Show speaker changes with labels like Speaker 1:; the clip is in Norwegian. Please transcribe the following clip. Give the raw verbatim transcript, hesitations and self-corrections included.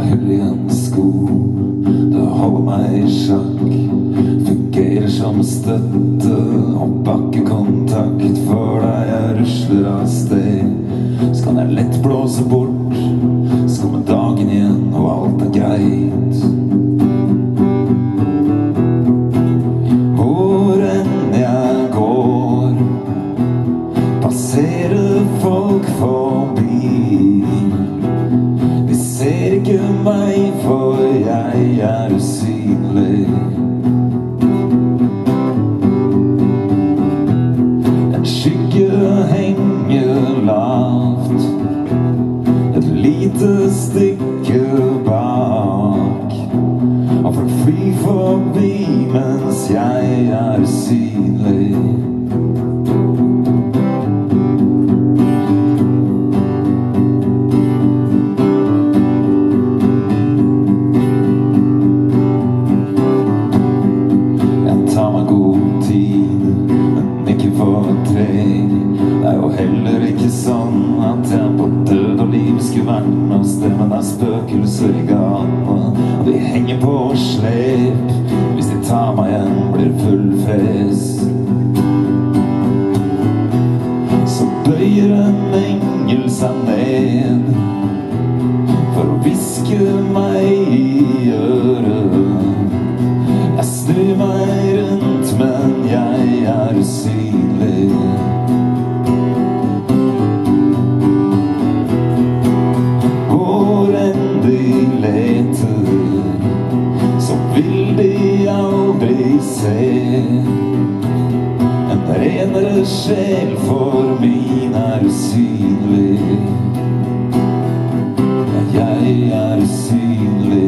Speaker 1: hull i en sko. Det holder meg i sjakk, fungerer som støtte og bakkekontakt. For da jeg rusler av sted, så kan jeg lett blåse bort. Så kommer dagen igjen, og alt er greit. Hvor enn jeg går, passerer folk forbi. De ser ikke meg, for jeg er usynlig. En skygge henger lavt, et lite stykke bak. Og folk flyr forbi mens jeg er usynlig. Det er jo heller ikke sånn at jeg på død og liv skulle vært noe sted, men det er spøkelser i gatene, og de henger på slep. Hvis de tar meg igjen, blir det full fest. Så bøyer en engel seg ned for å hviske meg i øret. Jeg snur meg rundt, men jeg er usynlig. Hvor enn de leter, så vil de aldri se en renere sjel, for min er usynlig. Jeg er usynlig.